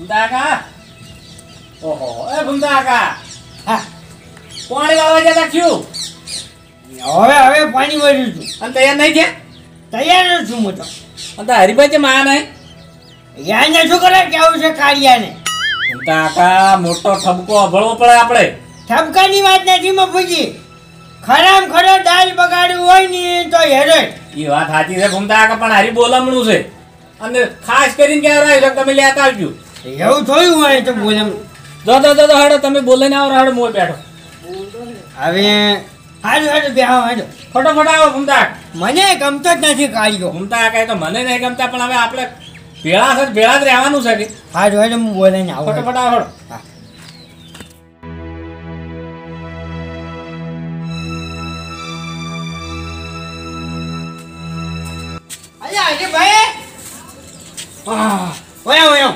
ભૂમતા કા ઓહો એ ભૂમતા કા હા પાણી વાળવા જતા ક્યું હવે પાણી વાળ્યું છું અને તૈયાર નહીં થયા તૈયાર છું હું તો અને હરિભાઈ છે માં નહીં યાને શું કરે કેવું છે કાળિયાને ભૂમતા કા મોટો ઠપકો અભળવો પડે આપણે ઠપકાની વાત નથી મફુજી ખરામ ખરો દાલ બગાડ્યું હોય ને તો હેરો એ વાત સાચી છે ભૂમતા કા પણ હારી બોલમણું છે અને ખાસ કરીને ક્યાં રહ્યું તમે લેતા આવજો એવું થોડું હોય તો બોલે જો હેડો તમે બોલાઈને આવો હેડો મોય બેઠો હવે હાડો બેહો હાડો ફટોફટ આવો ભૂમતા મને ગમતો જ નથી કાઢ્યો ભૂમતા કાંઈ તો મને નહીં ગમતા પણ હવે આપણે ભેળા જ રહેવાનું છે કે હાડો હું બોલાઈને આવો ફટોફટ આવો હેડો હા અરે ભાઈ ઓયો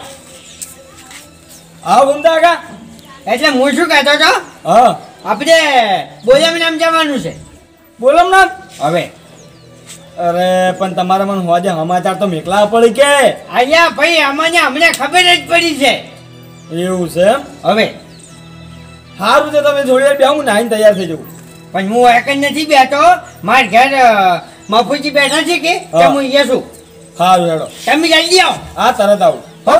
હા ભૂમતા કા એટલે હું શું કહેતો હતો હા આપણે બોલામ નામ જવાનું છે બોલમ ના હવે અરે પણ તમારા મને હોજે સમાચાર તો મેકલા પડી કે અહીંયા ભાઈ અમને અમને ખબર જ પડી છે એવું છે એમ હવે સારું છે તમે જોડે બે હું નાઈને તૈયાર થઈ જવું પણ હું એક જ નથી બેઠો મારા ઘેર મફુજી બેઠા છે કે હા. હું અહીંયા છું સારું હેડો તમે જલ્દી આવો હા તરત આવું હો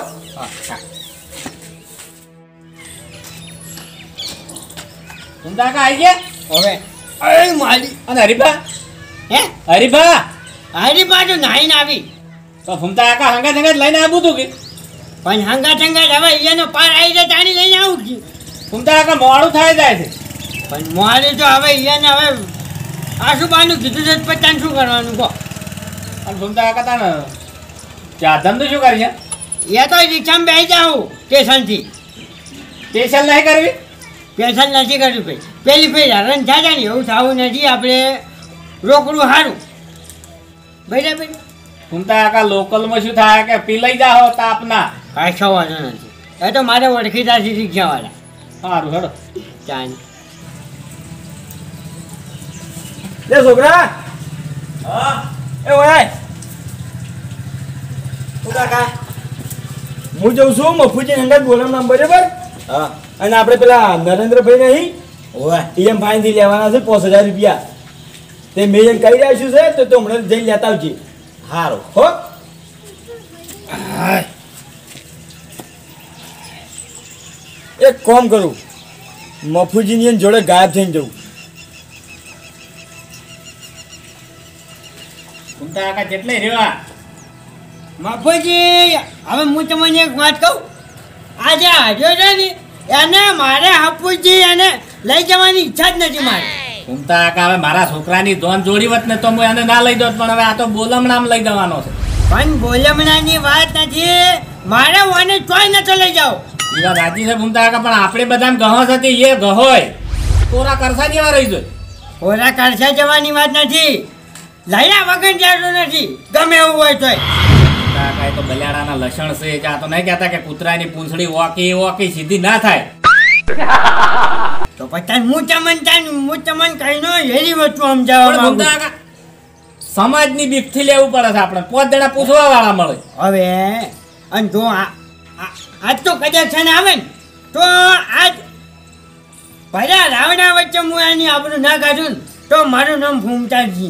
ભૂમતા કા આવી ગયા હવે અરે મારી અને હરીભા હે હરીભા હારી બાજુ નાઈને આવી તો ભૂમતા કાકા હંગાત લઈને આવું તું કે પણ હંગાત હવે અહીંયાનો પાર આવી જાય તાણી લઈને આવું છું ભૂમતા કાકા મોડું થાય જાય છે પણ મારે તો હવે અહીંયાને હવે આશુબાનું કીધું છે પછી શું કરવાનું કહો અને ભૂમતા કાકા તાને ચા ધંધો શું કરી છે એ તો રિક્ષામાં બેસી જાઉં સ્ટેશનથી સ્પેશિયલ નહીં કરવી સ્પેશલ નથી કર્યું ભાઈ પેલી ભાઈ હરણ થાય ને એવું થવું નથી આપણે રોકડું સારું બરાબર ભૂમતા કાકા લોકલમાં શું થાય કે પી લઈ જાઓ તાપના કાંઈ વાંધો નથી એ તો મારે ઓળખીતા છે રિક્ષાવાળા સારું હેડો ચાલ લે છોકરા હા એ ઓય તું કાકા હું જઉં છું મફુજી હંગાત બોલમ નામ બરાબર હા અને આપણે પેલા નરેન્દ્રભાઈ નહીં ઓય ઈએમ ફાઈનથી લેવાના છે 5000 રૂપિયા તે મેં એમ કહી રહ્યા છું છે તો તું હમણાં જઈને લેતા આવજે સારું હો એક કામ કરું મફુજીની એની જોડે ગાયબ થઈને જવું ભૂમતા કાકા જેટલે રેવા મફુજી હવે હું તમને એક વાત કહું આજે હાજર છે ને એને મારે હાપુજી એને લઈ જવાની ઈચ્છા જ નથી મારી ભૂમતા કાકા હવે મારા છોકરાની ધોન જોડી વત ને તો હું એને ના લઈ દોત પણ હવે આ તો બોલમણામ લઈ જવાનો છે પણ બોલમણાની વાત નથી મારે ઓને ચોય નતો લઈ જાઓ એ વાત સાચી છે ભૂમતા કાકા પણ આપણે બધાને ગહો હતી એ ગહોય કોરા કરસા જેવા રહી જોઈ ઓરા કરશે જવાની વાત નથી લયા વગર જતું નથી ગમે એવું હોય તોય કાકા એ તો બલિયાડાના લક્ષણ છે કે આ તો નહીં કહેતા કે કૂતરાની પૂંછડી ઓકી સીધી ના થાય તો પછી હું તમને કહીનો હેરી વસ્તુ પણ સમજાવવા ભૂમતા કાકા સમાજની બીકથી લેવું પડે છે આપણે 5 જણા પૂછવા વાળા મળે હવે અને જો આજ તો કદાચ છે ને આવે ને તો આજ ભલા રાવણા વચ્ચે હું એની આબરૂ ના કાઢું ને તો મારું નામ ભૂમતાજી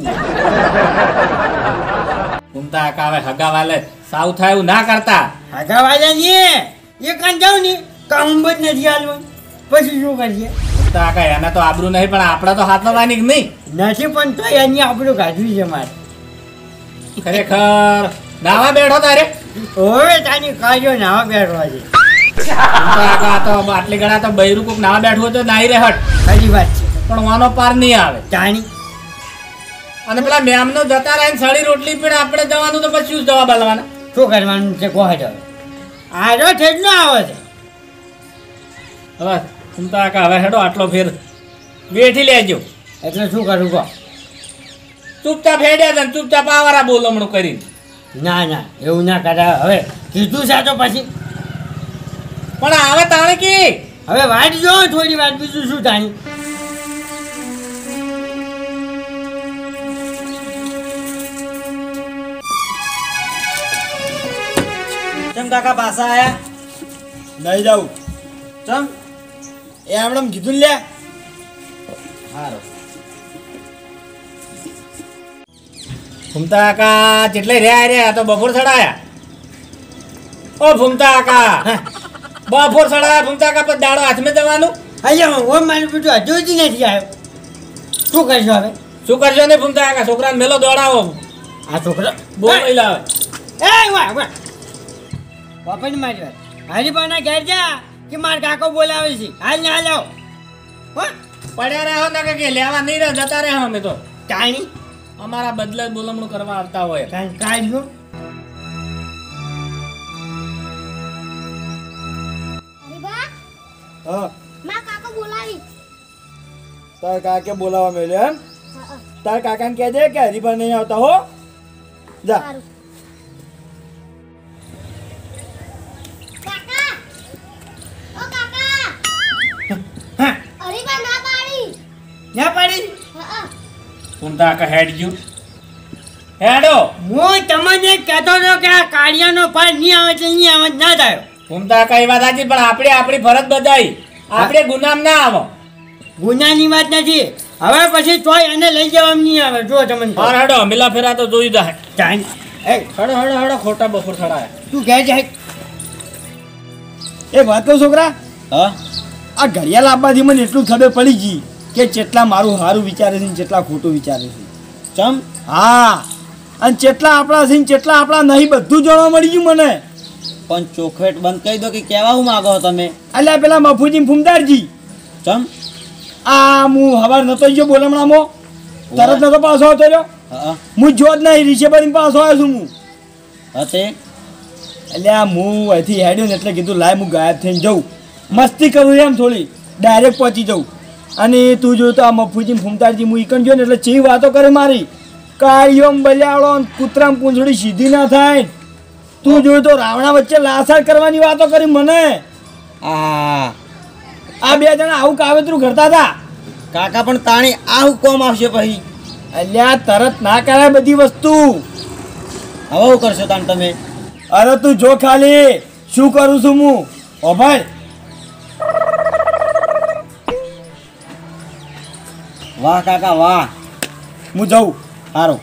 ભૂમતા કાકા હવે હગાવાલે સાવ થાય એવું ના કરતા હગાવાલા ને એ કાન જાઉં ને કામ જ નથી હાલવું પછી શું કરીએ ભૂમતા કાકા એને તો આબરૂ નહીં પણ આપણે તો હાથ લવાની કે નહીં નથી પણ તો એની આબરૂ કાઢવી છે મારે ખરેખર નાવા બેઠો તારે હવે તાની કાજો નાવા બેઠવા છે ભૂમતા કાકા તો આટલી ગણા તો બૈરું કોક નાવા બેઠું હોય તો નાઈ રે હટ ખરી વાત છે પણ વાનો પાર નહીં આવે તાણી અને પેલા મેમનો જતા રહે સળી રોટલી પીને આપણે જવાનું તો પછી શું જવાબ આલવાના શું કરવાનું છે કોહ જ આરો ઠેડલો આવે છે હવે ભૂમતા કાકા હવે હેડો આટલો ફેર બેઠી લેજો એટલે શું કરું કહો ચૂપચાપ હેડ્યા હતા ચૂપચાપ આવારા બોલમણું કરીને ના એવું ના કરાય હવે કીધું છે તો પછી પણ આવે તાણે કે હવે વાટ જો થોડી વાર બીજું શું તાણી કેમ કાકા પાછા આયા નહીં જાઉં. ચમ એ હમણાં કીધું લે. સારું. ફૂમતા કાકા જેટલે રહ્યા તો બપોર ચડાયા. ઓ ફૂમતા કાકા બપોર ચડાયા. ફૂમતા કાકા પર દાડો હાથમાં જવાનું. અહીંયા હું મારું બેટું હજુ જ નથી આવ્યો. શું કરશો હવે? શું કરશો ને ફૂમતા કાકા? છોકરાને મેલો દોડાવો. આ છોકરો બોલ લઈ લાવે. એ વાહ વાહ બાપાની મારી વાત. હરીબાના ઘેર જા કે માર કાકો બોલાવે છે. હાલ ને હાલ આવો. હો પડ્યા રહ્યા ના કે લેવા નહીં રહે જતા રહ્યા અમે તો. કાણી અમારા બદલે બોલમણું કરવા આવતા હોય. કાઢજો. હરીબા હા માં કાકો બોલાવી. તાર કાકે બોલાવા મેલ્યો એમ. હા તાર કાકાને કહે દે કે હરીબા નહીં આવતા હો. જા. સારું. કાકા ઓ કાકા હા હરીબા ના પાડી. ના પાડી. હા ફૂમતા કાકા હેડ ગયું. હેડો. હું તમને કહેતો હતો કે આ કાળિયાનો પાર નહીં આવે છે નહીં આવે ના થાય. ફૂમતા કાકા એ વાત સાચી પણ આપણે આપણી ફરજ બધાઈ. આપણે ગુનામ ના આવો. ગુનાની વાત નથી. હવે પછી તોય એને લઈ જવા નહીં આવે. જો તમને કહું. હા હેડો મિલા ફેરા તો જોઈ જાય. કાણી એ હેડો હેડો હેડો ખોટા બપોર ચડાયા. તું ઘેર જાય. એક વાત કહું છોકરા, હા આ ઘડિયાળ આપવાથી મને એટલું ખબર પડી ગઈ કે જેટલા મારું સારું વિચારે છે ને જેટલા ખોટું વિચારે છે. ચમ હા અને જેટલા આપણા છે ને જેટલા આપણા નહીં બધું જાણવા મળી ગયું મને. પણ ચોખવેટ બંધ કહી દો કે કેવા હું માગો તમે. અલ્યા પેલા મફુજી ફૂમદારજી ચમ આ હું હવાર નતો ગયો બોલમણામાં તરત નતો પાછો આવતો રહ્યો. હા હું જો જ નહીં રીસે ભરીને પાછો આવ્યો છું હું. હતે અલ્યા હું અહીંથી હેડ્યો ને એટલે કીધું લાય હું ગાયબ થઈને જાઉં મસ્તી કરું એમ થોડી ડાયરેક્ટ પહોંચી જાઉં. અને તું જોયું તો આ મફુજી ફૂમતારજી હું ઈકણ ગયો ને એટલે ચેવી વાતો કરે મારી. કાળિયોમ બલ્યાળો કૂતરામ પૂંછડી સીધી ના થાય. તું જોયું તો રાવણા વચ્ચે લાસાડ કરવાની વાતો કરી મને. આ બે જણા આવું કાવતરું કરતા હતા. કાકા પણ તાણી આ હું કોમ આવશે પછી. અલ્યા તરત ના કરાય બધી વસ્તુ. હવે હું કરશો તાણ તમે. અરે તું જો ખાલી શું કરું છું હું. ઓભાઈ વાહ કાકા વાહ. હું જાઉં. સારું.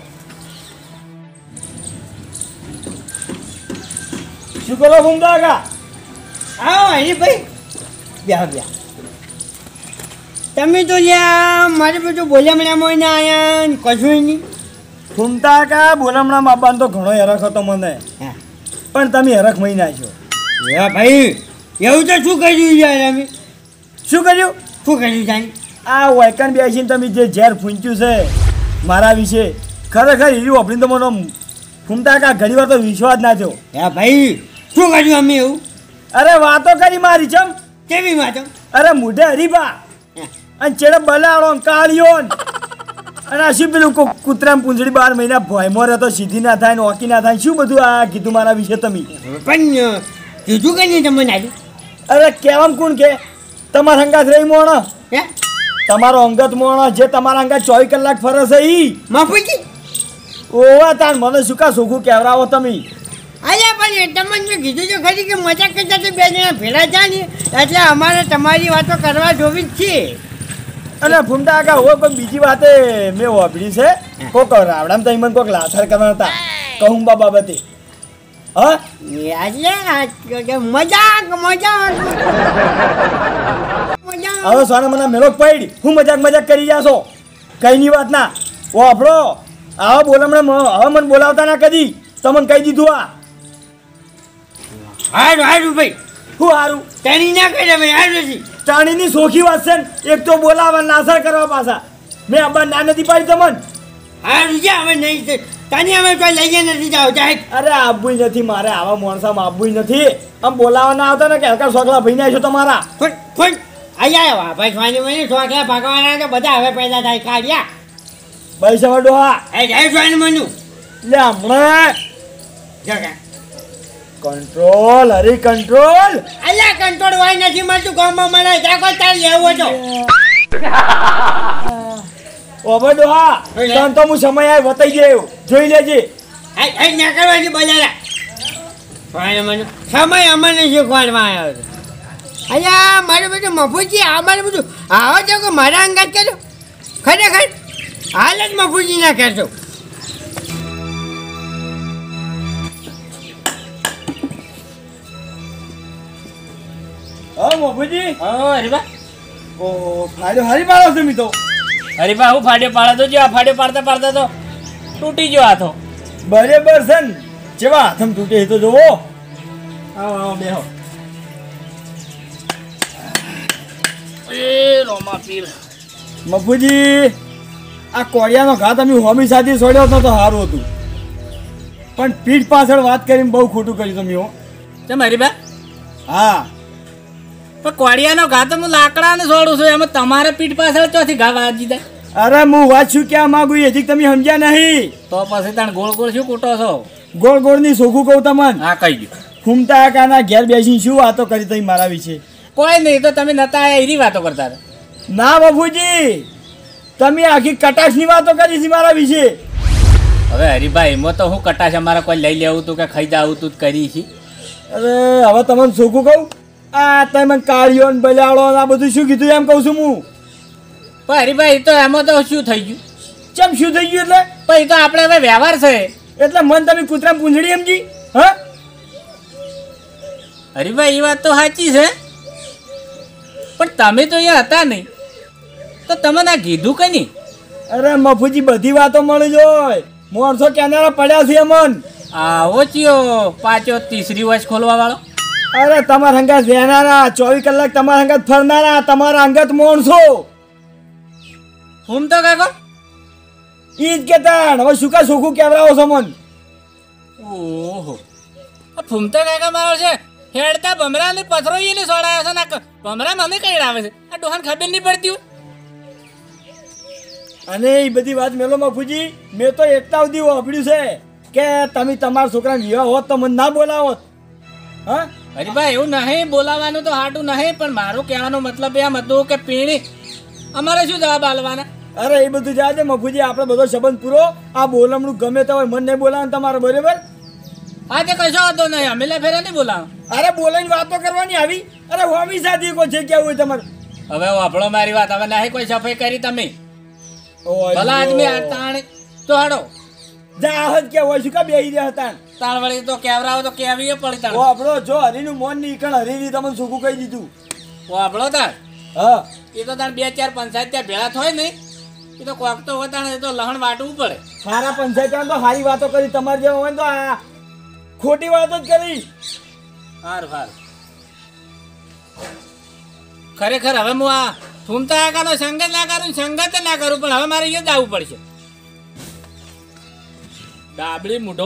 શું કરો ફૂમતા કાકા? આવો અહીં ભાઈ બ્યા બ્યા. તમે તો લ્યા મારે બધું બોલ્યામણામાં ના આયા ને કશું નહીં. ફૂમતા કાકા બોલમણા બાપાનો તો ઘણો હરખ હતો મને. હા પણ તમે હરખ મહી નાખ્યો. એ ભાઈ એવું તો શું કર્યું યાર અમે? શું કર્યું? શું કર્યું જાણી? આ વાયકન બેસીને તમે જે ઝેર ફૂંચ્યું છે મારા વિશે ખરેખર એવી વાપરીને તો મને ફૂમતા કાકા ઘણી વાર તો વિશ્વાસ ના થયો. હે ભાઈ શું કર્યું અમે એવું? અરે વાતો કરી મારી ચમ. કેવી વાતો? અરે મુઢે હરીબા અને ચેડે બલાડો ને કાળિયો ને. અને આ શું પેલું કૂતરામ પૂંછડી 12 મહિના ભોયમો રહેતો સીધી ના થાય ને ઓકી ના થાય શું બધું આ કીધું મારા વિશે તમે? પણ કીધું કે નહીં તમને આજે? અરે કેવામ કોણ કે તમારા અંગાત રહી મોણો હે તમારો અંગત મોણો જે તમારા અંગાત 24 કલાક ફરે છે ઈ માફુજી ઓવા તાર મને શું કા સોખું કહેવરાવો તમે. અલ્યા પણ તમને કીધું તો ખરી કે મજાક કરતા તો બે જણા ભેળા જાય ને એટલે અમારે તમારી વાતો કરવા જોવી જ છે. અને ફૂમતા કાકા હવે કોઈ બીજી વાતે મેં વાપરી છે. કોક રાવડામ તો મને કોક લાથાર કરવાના હતા કહુંબા બાબતે. હા આજે મજાક મજાક હવે સોના મને મેલોક પડી હું મજાક કરી જાશો કઈની વાત ના વાપરો. આવા બોલમણે હવે મને બોલાવતા ના કદી તમને કહી દીધું. આ હારું હારું ભાઈ શું હારું? તેની ના કહી ભાઈ હારું છે. ચાણીની સોખી વાત છે ને એક તો બોલાવા નાસર કરવા પાછા. મેં અબ્બા ના નથી પાડી તમને. હારું છે હવે નહીં તને અમે કોઈ લઈએ નથી જાવ જાય. અરે આબુય નથી મારે આવા માણસામાં આબુય નથી. આમ બોલાવા ના આવતા ને કે હલકા સોકલા ભાઈ ના છો તમારા. ફોન અહીંયા ભાઈ સ્વાની મને છોકરા ભાગવાના તો બધા હવે પેદા થાય કાઢ્યા. ભાઈ સવાડો હા એ જાય સ્વાની મનું લે હમણાં જગા કંટ્રોલ હરી કંટ્રોલ. અલ્યા કંટ્રોલ હોય નથી મળતું ગામમાં મને જાગો તાર લેવું હતો. ઓબડો હા તન તો હું સમય આય વતાઈ ગયો જોઈ લેજે. એ ના કરવાથી બજારા સ્વાની મનું સમય અમને શીખવાડવા આવ્યો છે. અલ્યા મારું બધું મફુજી આ મારું બધું આવો છો કે મારા અંગાત કરજો ખરેખર હાલ જ મફુજી ના કરજો. હા મફુજી. હરીબા ઓ ફાડ્યો હારી પાડો તમે તો. હરીબા હું ફાડ્યો પાડે તો જો આ ફાડ્યો પાડતા પાડતા તો તૂટી ગયો હાથો. બરાબર છે ને જેવા હાથમ તૂટે એ તો જોવો. આવો આવો બેહો. એ રોમા પીર મફુજી આ કોળિયાનો ઘા તમે હોમી સાથે છોડ્યો હતો તો સારું હતું, પણ પીઠ પાછળ વાત કરીને બહુ ખોટું કર્યું તમે હો. કેમ હરીબા? હા પણ કોડિયાનો ઘા તો હું લાકડાને છોડું છું, એમાં તમારે પીઠ પાછળ ચોથી ઘા વાજી જાય. અરે હું વાત શું ક્યાં માંગુ એ હજી તમે સમજ્યા નહીં. તો પછી તાણ ગોળ ગોળ શું કૂટો છો? ગોળ ગોળની સોખું કહું તમને. હા કહી ગયું. ફૂમતા કાના ઘેર બેસીને શું વાતો કરી તમે મારા વિશે? કોઈ નહીં, તો તમે નતા આયા એવી વાતો કરતા હતા. ના બાપુજી તમે આખી કટાક્ષની વાતો કરી છે મારા વિશે. હવે હરીભાઈ એમાં તો હું કટાશ અમારે કોઈ લઈ લેવું તું કે ખાઈ જાવું તું કરી છે. અરે હવે તમને સોખું કહું, આ તમે કાળિયો ને બલાડો આ બધું શું કીધું એમ કહું છું હું. પણ હરીભાઈ તો એમાં તો શું થઈ ગયું? ચમ શું થઈ ગયું એટલે? પણ એ તો આપણે હવે વ્યવહાર છે. એટલે મન તમે કૂતરા પૂંછડી સમજી? હા હરીભાઈ એ વાત તો સાચી છે, પણ તમે તો અહીંયા હતા નહીં, તો તમે ના કીધું કઈ નહીં? અરે મફુજી બધી વાતો મળી જોય, માણસો કેનારા પડ્યા છે મન. આવો ચિયો પાછો તીસરી વર્ષ ખોલવા વાળો. અરે તમારા અંગત રહેનારા 24 કલાક તમારા અંગત ફરનારા તમારા અંગત માણસો. હું તો કાકો ઈ જ કેતા હવે શું કા સોખું કેવરાવો છો મન? ઓહો આ ફૂમતા કાકા મારો છે હેડતા ભમરા ને પથરો એને સોડાયો છે. ના ભમરા મને કઈ આવે છે, આ ડોહાને ખબર નહીં પડતી હોય. અને એ બધી વાત મેલો મફુજી મેં તો એટલા સુધી વાપર્યું છે કે તમે તમારા છોકરાને વિવાહ હોત તો મને ના બોલાવોત. હા હરીભાઈ એવું નહીં, બોલાવાનું તો હાટું નહીં, પણ મારું કહેવાનો મતલબ એમ હતું કે પીણી અમારે શું જવાબ આલવાના? અરે એ બધું જાય છે મફુજી, આપણે બધો સંબંધ પૂરો. આ બોલમણું ગમે તો હોય મને નહીં બોલાવવાનું તમારે, બરાબર? હા તે કશો હતો નહીં, અમે ફેરા નહીં બોલાવો. અરે બોલાઈને વાતો કરવાની આવી. અરે હોમી સાથી કોઈ છે કેવું હોય તમારે? હવે વાપડો મારી વાત, હવે નહીં કોઈ સફાઈ કરી તમે ઓય ભલા આદમી આ તાણ તો હાડો જાહદ કે હોય શું કા બેહી રહ્યા હતા? તાણ વળી તો કેવરાવો તો કેવીએ પડી તાણ. વાપડો જો હરીનું મોન ની કણ હરીની તમને સુકું કહી દીધું. વાપડો તાણ હા એ તો તાણ 2-4 પંચાયત ત્યાં ભેળા થાય નહીં, એ તો કોક તો હોય તાણ, એ તો લહણ વાટવું પડે. સારા પંચાયત તો સારી વાતો કરી, તમારે જેવા હોય ને તો આ ખોટી વાતો જ કરી. હાર હાર ખરેખર હવે હું આ ફૂમતા કાકાનો સંગત ના કરું, સંગત ના કરું, પણ હવે મારે અહીંયા જ આવવું પડશે. ડાબડી મૂઢો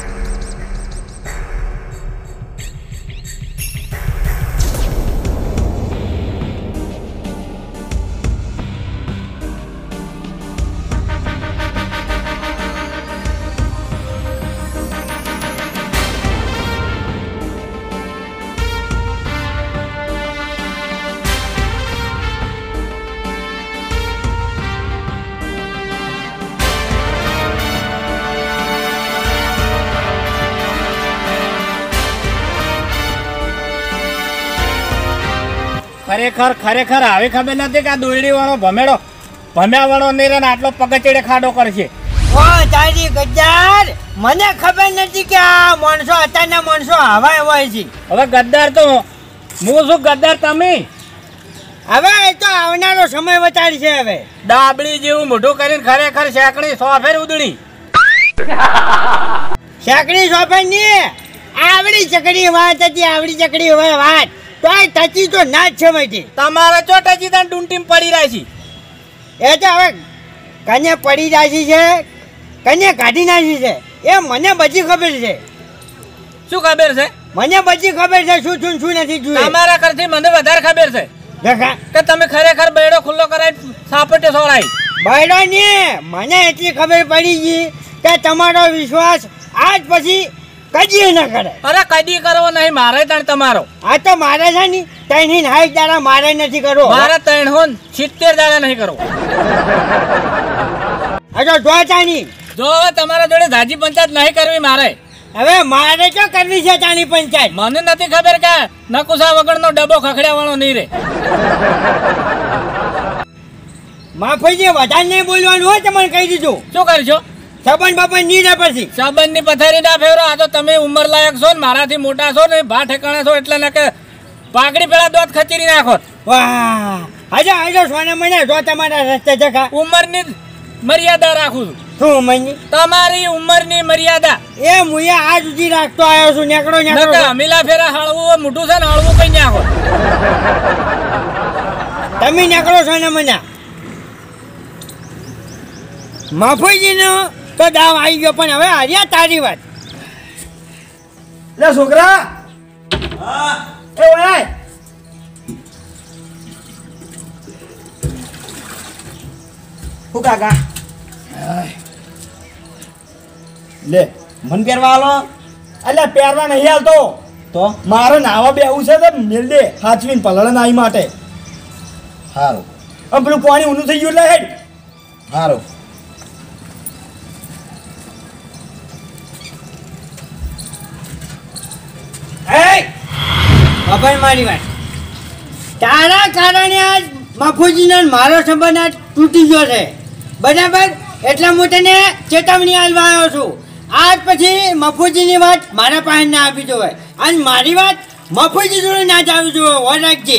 ખરેખર ખરેખર આવી ખબર નથી કે આ દોરડી વાળો ભમેડો ભમ્યા વાળો નહીં આટલો પગચેડે ખાડો કરશે. ઓ તારી ગદ્દાર, મને ખબર નથી કે આ માણસો અત્યારના માણસો આવા હોય છે. હવે ગદ્દાર તો હું શું, ગદ્દાર તમે. હવે એ તો આવનારો સમય વચાર છે. હવે ડાબડી જેવું મોઢું કરીને ખરેખર શેકડી 100 ફેર ઉદડી. શેકડી સોફા ની આવડી ચકડી વાત હતી, આવડી ચકડી હોય વાત તોય ટચી તો ના જ છે માહિતી. તમારે ચોટાજી તાન ડુંટીમ પડી રાશી. એ તો હવે કને પડી રાશી છે કને કાઢી નાખી છે એ મને બધી ખબર છે. શું ખબર છે? મને બધી ખબર છે શું છું શું નથી જોયું. તમારા કરતી મને વધારે ખબર છે દેખા કે તમે ખરેખર બેડો ખુલ્લો કરાવી સાપટે સોળાઈ. બૈડો ને મને એટલી ખબર પડી ગઈ કે તમારો વિશ્વાસ આજ પછી કદી ન કરે. અરે કદી કરવો નહીં મારે તાણ તમારો. આ તો મારે છે ને 3 દાડા મારે નથી કરવો. મારે 370 દાડા નહીં કરવો. આ તો જોતાની જો હવે તમારા જોડે ઝાજી પંચાયત નહીં કરવી મારે. હવે મારે શું કરવી છે તાની પંચાયત? મને નથી ખબર કે નકુસા વગરનો ડબ્બો ખખડ્યા વાળો નહીં રે. માફીજી વધારે નહીં બોલવાનું હોય તમને કહી દીધું. શું કરશો? સંબંધ બાપા નહીં રહે પછી. સંબંધની પથારી ના ફેરો. આ તો તમે ઉંમર લાયક છો ને મારાથી મોટા છો ને ભા ઠેકાણા છો એટલે ને કે પાઘડી પેલા દોત ખચીરી નાખો. વાહ હાજો સોના મને જો તમારા રસ્તે જગા ઉંમરની મર્યાદા રાખું છું. શું મની તમારી ઉંમરની મર્યાદા એ મુયા આજ સુધી રાખતો આવ્યો છું. નેકડો નકા અમીલા ફેરા હળવું મોટું છે ને હળવું કઈ નાખો. તમે નેકડો સોના મના માફીજીનો તો દાવ આવી ગયો પણ હવે હાર્યા તારી વાત. લે છોકરા એ ઓય હું કાકા લે મન પહેરવા આલો અલ્યા પહેરવા નહીં હાલતો તો મારે નાવા બેવું છે તો મેલ દે હાચવીને પલળે નાઈ માટે. સારું આમ પેલું પાણી ઊંધું થઈ ગયું એટલે હેડ. સારું ખબર મારી વાત તારા કારણે આજ માફુજીનો ને મારો સંબંધ આજ તૂટી ગયો છે બરાબર. એટલે હું તને ચેતવણી આલવા આવ્યો છું. આજ પછી મફુજીની વાત મારા પાસે ના આપી જોવાય અને મારી વાત મફુજી જોડે ના જ આવી જોવે. હો રાખજે.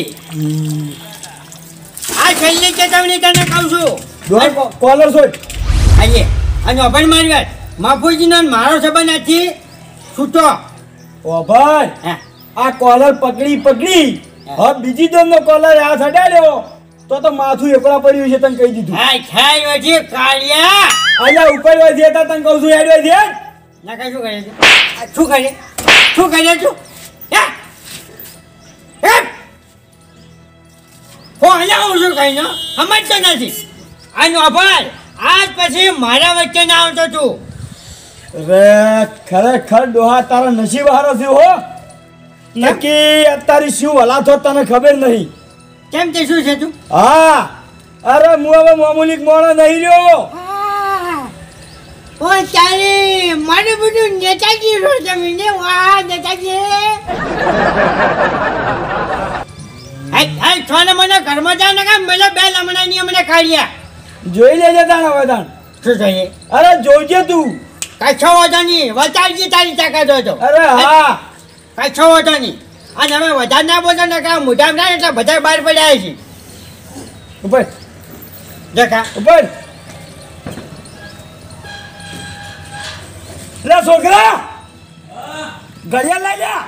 આ છેલ્લી ચેતવણી તને કહું છું. કોલર છોડ આજે અને અભણ મારી વાત મફુજીનો ને મારો સંબંધ આજથી છૂટો. ઓ ભાઈ હા આ કોલર પકડી હવે બીજી દોનનો કોલર હાથ અડાડ્યો તો માથું એકલા પડ્યું છે તને કહી દીધું. હા ખાઈ વધી કાળિયા અહીંયા ઉપર હોય છે તને કહું છું હેડ હોય છે ના કઈ શું કરે છે? આ શું કરે તું હો અહીંયા હું શું કહી સમજતો નથી. આનો અભાર આજ પછી મારા વચ્ચે ના આવતો તું. અરે ખરેખર ડોહા તારા નસીબ હારો થયો હો. નક્કી અત્યારે શું હલાતો તને ખબર નહીં. કેમ તે શું છે તું? હા અરે હું હવે મામૂલી મોણો નહીં રહ્યો. ઓ તારી મારું બધું નેતાજી છો તમે ને. વાહ નેતાજી. હાય છોને મને ઘરમાં જા ને કામ મને બે લમણાની અમને કાઢ્યા. જોઈ લેજે તારા વદાન. શું જોઈએ? અરે જોઈજે તું. કચ્છો વાંધો નહીં વચારજી તારી તાકાત હોય તો. અરે હા કચ્છો વાંધો નહીં. અને હવે વધારે ના બોલતો ને કામ મોઢામાં ના એટલે બધા બહાર પડ્યા છે. ઉપર દેખા ઉપર લે છોકરા ઘડિયાળ લઈ જા.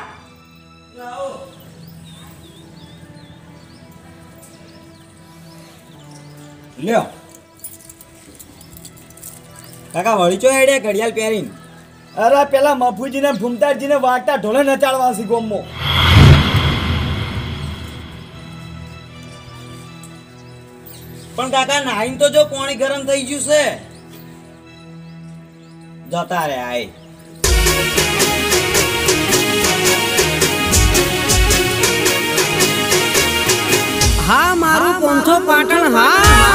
લ્યો કાકા વળી ચો હેડે ઘડિયાળ પહેરીને. અરે પેલા મફુજીને ફૂમતાજીને વાગતા ઢોલે નચાડવા છે ગોમમાં. પણ કાકા નાઈને તો જો પાણી ગરમ થઈ ગયું છે. જતા રે આય હા મારું પોંથો પાટણ હા.